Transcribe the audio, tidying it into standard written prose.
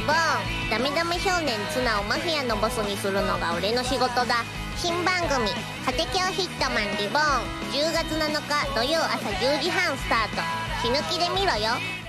ボーン。ダメダメ少年ツナをマフィアのボスにするのが俺の仕事だ。新番組「カテキョヒットマンリボーン」10月7日土曜朝10時半スタート。死ぬ気で見ろよ。